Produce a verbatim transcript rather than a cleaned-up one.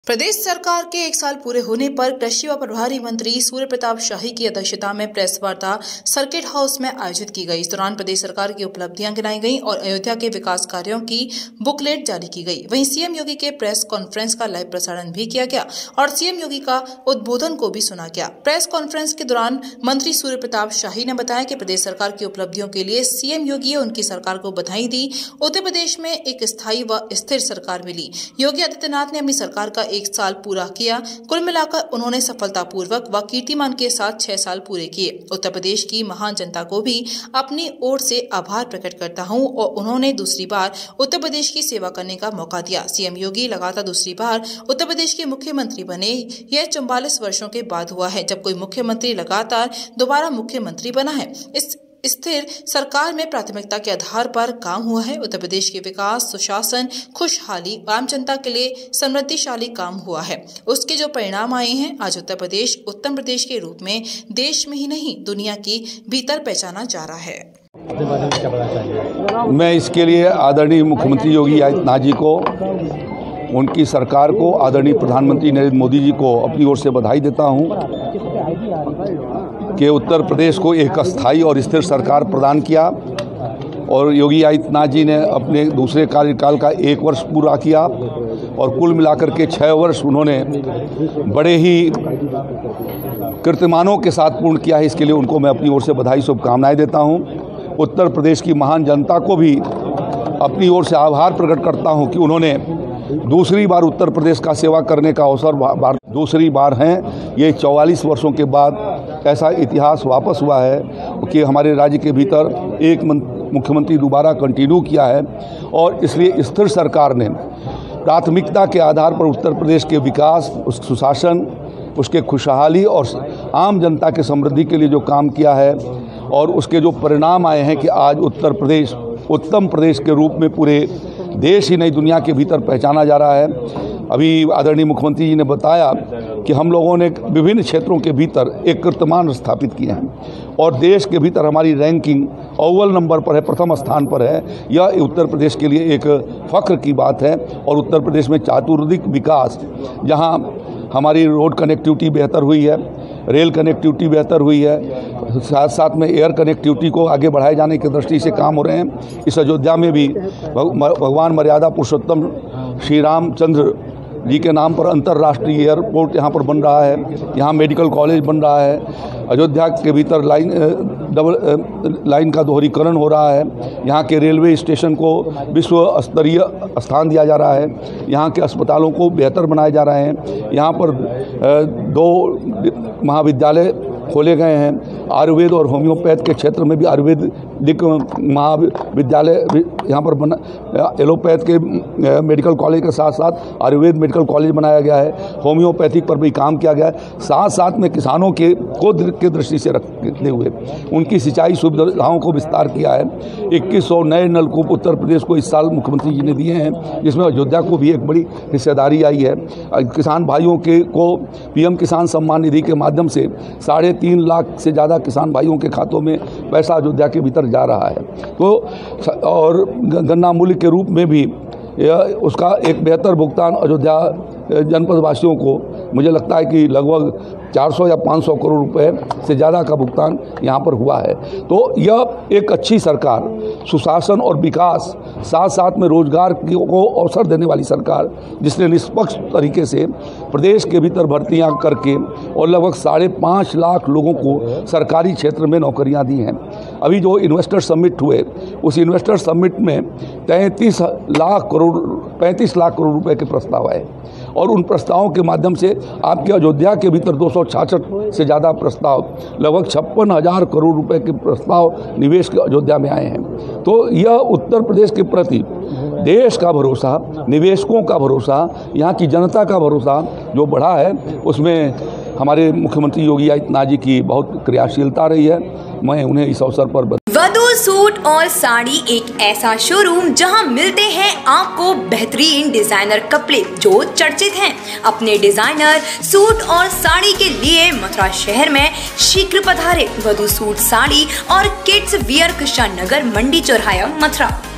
प्रदेश सरकार के एक साल पूरे होने पर कृषि व प्रभारी मंत्री सूर्य प्रताप शाही की अध्यक्षता में प्रेस वार्ता सर्किट हाउस में आयोजित की गई। इस दौरान प्रदेश सरकार की उपलब्धियां गिनाई गईं और अयोध्या के विकास कार्यों की बुकलेट जारी की गई। वहीं सीएम योगी के प्रेस कॉन्फ्रेंस का लाइव प्रसारण भी किया गया और सीएम योगी का उद्बोधन को भी सुना गया। प्रेस कॉन्फ्रेंस के दौरान मंत्री सूर्य प्रताप शाही ने बताया कि प्रदेश सरकार की उपलब्धियों के लिए सीएम योगी और उनकी सरकार को बधाई दी। उत्तर प्रदेश में एक स्थायी व स्थिर सरकार मिली। योगी आदित्यनाथ ने अपनी सरकार का एक साल पूरा किया। कुल मिलाकर उन्होंने सफलतापूर्वक व कीर्तिमान के साथ छह साल पूरे किए। उत्तर प्रदेश की महान जनता को भी अपनी ओर से आभार प्रकट करता हूं और उन्होंने दूसरी बार उत्तर प्रदेश की सेवा करने का मौका दिया। सीएम योगी लगातार दूसरी बार उत्तर प्रदेश के मुख्यमंत्री बने। यह चौवालीस वर्षों के बाद हुआ है जब कोई मुख्यमंत्री लगातार दोबारा मुख्यमंत्री बना है। इस स्थिर सरकार में प्राथमिकता के आधार पर काम हुआ है। उत्तर प्रदेश के विकास, सुशासन, खुशहाली, आम जनता के लिए समृद्धिशाली काम हुआ है। उसके जो परिणाम आए हैं, आज उत्तर प्रदेश उत्तम प्रदेश के रूप में देश में ही नहीं दुनिया की भीतर पहचाना जा रहा है। मैं इसके लिए आदरणीय मुख्यमंत्री योगी आदित्यनाथ जी को, उनकी सरकार को, आदरणीय प्रधानमंत्री नरेंद्र मोदी जी को अपनी ओर से बधाई देता हूं कि उत्तर प्रदेश को एक अस्थायी और स्थिर सरकार प्रदान किया और योगी आदित्यनाथ जी ने अपने दूसरे कार्यकाल का एक वर्ष पूरा किया और कुल मिलाकर के छः वर्ष उन्होंने बड़े ही कीर्तिमानों के साथ पूर्ण किया है। इसके लिए उनको मैं अपनी ओर से बधाई शुभकामनाएं देता हूं। उत्तर प्रदेश की महान जनता को भी अपनी ओर से आभार प्रकट करता हूं कि उन्होंने दूसरी बार उत्तर प्रदेश का सेवा करने का अवसर बार दूसरी बार हैं। ये चौवालीस वर्षों के बाद ऐसा इतिहास वापस हुआ है कि हमारे राज्य के भीतर एक मुख्यमंत्री दोबारा कंटिन्यू किया है और इसलिए स्थिर सरकार ने प्राथमिकता के आधार पर उत्तर प्रदेश के विकास, उस सुशासन, उसके खुशहाली और आम जनता के समृद्धि के लिए जो काम किया है और उसके जो परिणाम आए हैं कि आज उत्तर प्रदेश उत्तम प्रदेश के रूप में पूरे देश ही नहीं दुनिया के भीतर पहचाना जा रहा है। अभी आदरणीय मुख्यमंत्री जी ने बताया कि हम लोगों ने विभिन्न क्षेत्रों के भीतर एक कीर्तिमान स्थापित किए हैं और देश के भीतर हमारी रैंकिंग अव्वल नंबर पर है, प्रथम स्थान पर है। यह उत्तर प्रदेश के लिए एक फख्र की बात है और उत्तर प्रदेश में चातुर्दिक विकास, जहां हमारी रोड कनेक्टिविटी बेहतर हुई है, रेल कनेक्टिविटी बेहतर हुई है, साथ साथ में एयर कनेक्टिविटी को आगे बढ़ाए जाने की दृष्टि से काम हो रहे हैं। इस अयोध्या में भी भगवान मर्यादा पुरुषोत्तम श्री रामचंद्र जी के नाम पर अंतर्राष्ट्रीय एयरपोर्ट यहाँ पर बन रहा है, यहाँ मेडिकल कॉलेज बन रहा है। अयोध्या के भीतर लाइन डबल लाइन का दोहरीकरण हो रहा है। यहाँ के रेलवे स्टेशन को विश्व स्तरीय स्थान दिया जा रहा है। यहाँ के अस्पतालों को बेहतर बनाए जा रहे हैं। यहाँ पर दो महाविद्यालय खोले गए हैं। आयुर्वेद और होम्योपैथ के क्षेत्र में भी आयुर्वेदिक महाविद्यालय यहाँ पर बना, एलोपैथ के मेडिकल कॉलेज के साथ साथ आयुर्वेद मेडिकल कॉलेज बनाया गया है। होम्योपैथिक पर भी काम किया गया है। साथ साथ में किसानों के को के दृष्टि से रखते हुए उनकी सिंचाई सुविधाओं को विस्तार किया है। इक्कीस सौ नए नलकूप उत्तर प्रदेश को इस साल मुख्यमंत्री जी ने दिए हैं, जिसमें अयोध्या को भी एक बड़ी हिस्सेदारी आई है। किसान भाइयों के को पीएम किसान सम्मान निधि के माध्यम से साढ़े तीन लाख से ज़्यादा किसान भाइयों के खातों में पैसा अयोध्या के भीतर जा रहा है। तो और गन्ना मूल्य के रूप में भी यह उसका एक बेहतर भुगतान अयोध्या जनपद वासियों को, मुझे लगता है कि लगभग चार सौ या पाँच सौ करोड़ रुपए से ज़्यादा का भुगतान यहाँ पर हुआ है। तो यह एक अच्छी सरकार, सुशासन और विकास, साथ साथ में रोजगार को अवसर देने वाली सरकार, जिसने निष्पक्ष तरीके से प्रदेश के भीतर भर्तियाँ करके और लगभग साढ़े पाँच लाख लोगों को सरकारी क्षेत्र में नौकरियाँ दी हैं। अभी जो इन्वेस्टर समिट हुए, उस इन्वेस्टर समिट में तैंतीस लाख करोड़ पैंतीस लाख करोड़ रुपए के प्रस्ताव आए और उन प्रस्तावों के माध्यम से आपके अयोध्या के भीतर दो सौ छियासठ से ज़्यादा प्रस्ताव, लगभग छप्पन हज़ार करोड़ रुपए के प्रस्ताव निवेश के अयोध्या में आए हैं। तो यह उत्तर प्रदेश के प्रति देश का भरोसा, निवेशकों का भरोसा, यहाँ की जनता का भरोसा जो बढ़ा है, उसमें हमारे मुख्यमंत्री योगी आदित्यनाथ जी की बहुत क्रियाशीलता रही है। मैं उन्हें इस अवसर पर वधू सूट और साड़ी एक ऐसा शोरूम जहां मिलते हैं आपको बेहतरीन डिजाइनर कपड़े जो चर्चित हैं। अपने डिजाइनर सूट और साड़ी के लिए मथुरा शहर में शीघ्र पधारे। वधू सूट साड़ी और किड्स वियर कृष्णा नगर मंडी चौराहा मथुरा।